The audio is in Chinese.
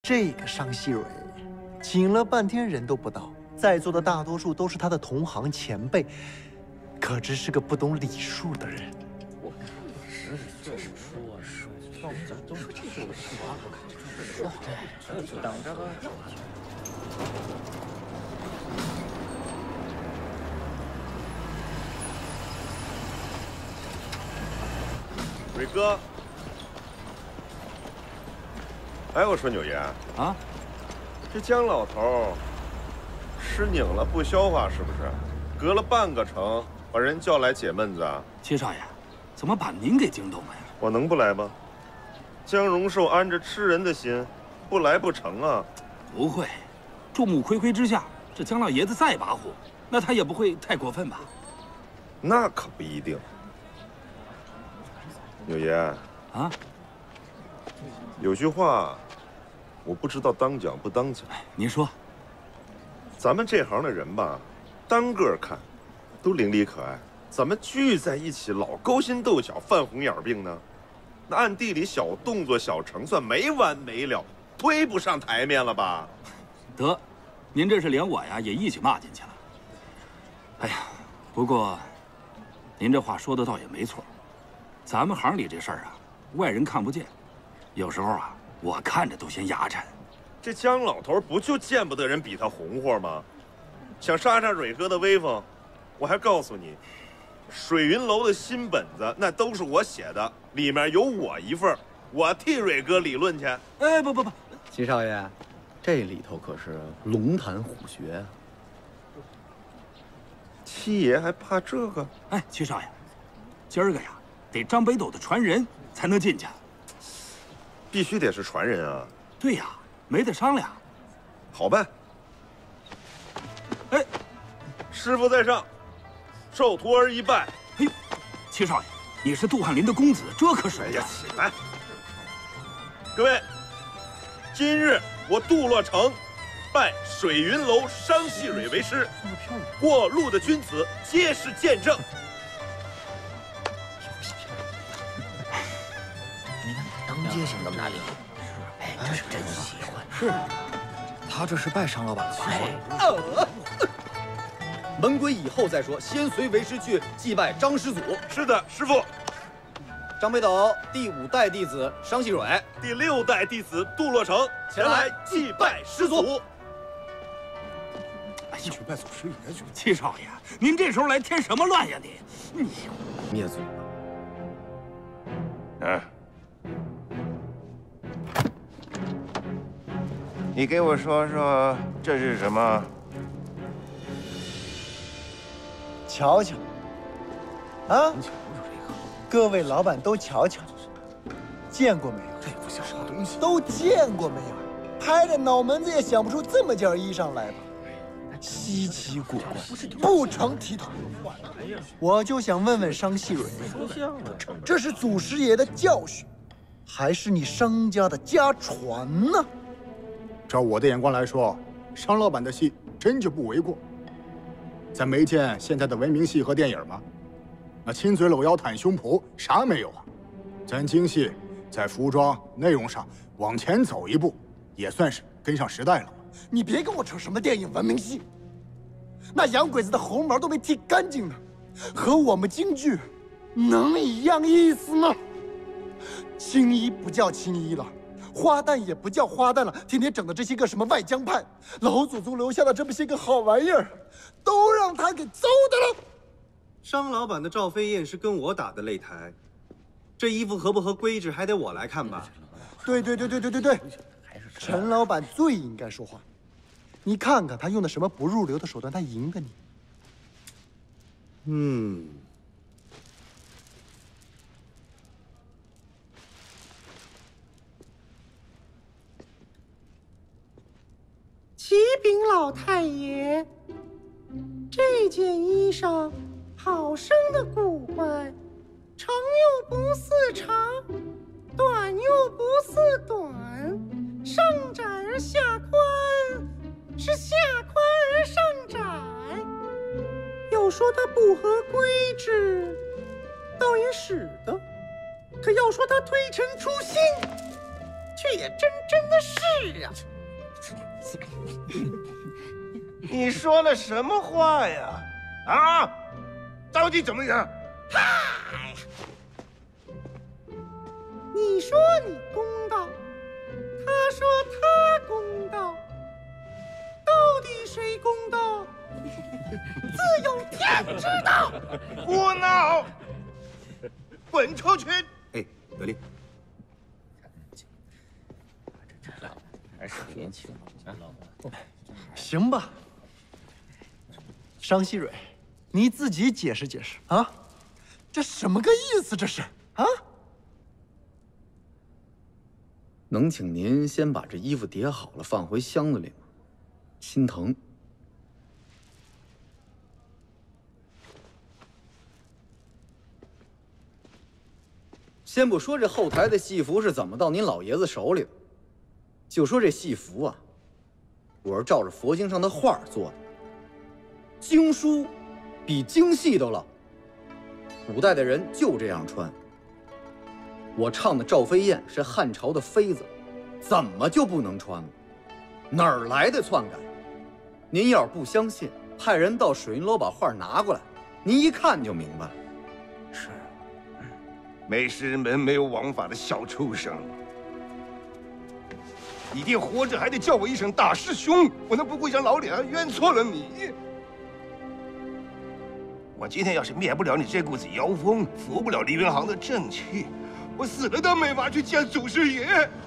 这个商细蕊，请了半天人都不到，在座的大多数都是他的同行前辈，可知是个不懂礼数的人。我看这是说，那我们怎么这么这个是吧？我看这是等着吧。 蕊哥，哎，我说纽爷啊， 这姜老头吃拧了不消化是不是？隔了半个城把人叫来解闷子啊？ 七少爷，怎么把您给惊动了呀？ 我能不来吗？姜荣寿安着吃人的心，不来不成啊！ 不会，众目睽睽之下，这姜老爷子再跋扈，那他也不会太过分吧？ 那可不一定。 纽爷啊， 有句话，我不知道当讲不当讲。 您说， 咱们这行的人吧，单个看都伶俐可爱，怎么聚在一起老勾心斗角、犯红眼病呢？那暗地里小动作、小成算没完没了，推不上台面了吧？ 得，您这是连我呀也一起骂进去了。哎呀，不过，您这话说的倒也没错。 咱们行里这事儿啊，外人看不见，有时候啊，我看着都嫌牙碜。 这姜老头不就见不得人比他红火吗？想杀杀蕊哥的威风，我还告诉你，水云楼的新本子那都是我写的，里面有我一份，我替蕊哥理论去。 哎，不， 七少爷，这里头可是龙潭虎穴啊！ 七爷还怕这个？ 哎，七少爷，今儿个呀。 得张北斗的传人才能进去， 必须得是传人啊！ 对呀，没得商量。 好办。 哎， 师傅在上，受徒儿一拜。 嘿，七少爷，你是杜翰林的公子，这可是…… 哎呀，起来！各位，今日我杜洛城拜水云楼商细蕊为师，过路的君子皆是见证。 街型的哪里？哎，这是真喜欢。 是，他这是拜商老板的喜欢。门规以后再说，先随为师去祭拜张师祖。 是的，师傅。 张北斗第5代弟子商细蕊， 第6代弟子杜洛成前来祭拜师祖。 哎呦，去拜祖师爷去！七少爷，您这时候来添什么乱呀？你灭祖吧。啊。 你给我说说这是什么？ 瞧瞧，啊，各位老板都瞧瞧，见过没有？ 这也不像什么东西。 都见过没有？拍着脑门子也想不出这么件衣裳来吧？稀奇古怪，不成体统。我就想问问商细蕊，这是祖师爷的教训，还是你商家的家传呢？ 照我的眼光来说，商老板的戏真就不为过。咱没见现在的文明戏和电影吗？那亲嘴搂腰袒胸脯啥没有啊？咱京戏在服装内容上往前走一步，也算是跟上时代了。 你别跟我扯什么电影文明戏，那洋鬼子的猴毛都没剃干净呢，和我们京剧能一样意思吗？青衣不叫青衣了。 花旦也不叫花旦了，天天整的这些个什么外江派，老祖宗留下的这么些个好玩意儿，都让他给糟蹋了。 商老板的赵飞燕是跟我打的擂台，这衣服合不合规制还得我来看吧？ 对，陈老板最应该说话。你看看他用的什么不入流的手段，他赢的你。 启禀老太爷，这件衣裳好生的古怪，长又不似长，短又不似短，上窄而下宽，是下宽而上窄。要说它不合规制，倒也使得；可要说它推陈出新， 却也真的是啊。 你说了什么话呀？啊，到底怎么样？ 嗨，你说你公道，他说他公道，到底谁公道？自有天知道。 胡闹！滚出去！ 哎，得令。 还是年轻啊！ 行吧，商熙蕊，你自己解释解释啊，这什么个意思？这是啊？ 能请您先把这衣服叠好了，放回箱子里吗？心疼。先不说这后台的戏服是怎么到您老爷子手里的，就说这戏服啊，我是照着佛经上的画做的，经书比经戏都老，古代的人就这样穿。我唱的赵飞燕是汉朝的妃子，怎么就不能穿了？哪儿来的篡改？您要是不相信，派人到水云楼把画拿过来，您一看就明白了。 是，没师门没有王法的小畜生，你爹活着还得叫我一声大师兄，我能不跪下老脸冤错了你？我今天要是灭不了你这股子妖风，服不了黎元行的正气，我死了都没法去见祖师爷。